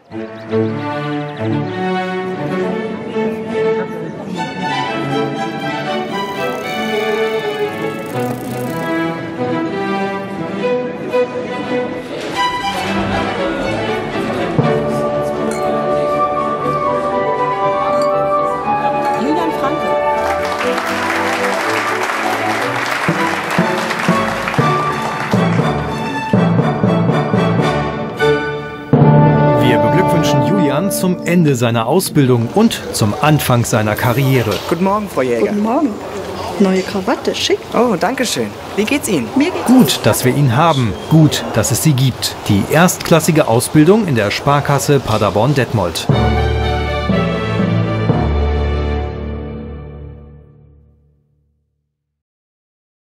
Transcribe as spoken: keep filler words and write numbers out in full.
Julian Franke. Wir beglückwünschen Julian zum Ende seiner Ausbildung und zum Anfang seiner Karriere. Guten Morgen, Frau Jäger. Guten Morgen. Neue Krawatte, schick. Oh, danke schön. Wie geht's Ihnen? Mir geht's Gut, dass wir ihn haben. Gut, dass es sie gibt. Die erstklassige Ausbildung in der Sparkasse Paderborn-Detmold.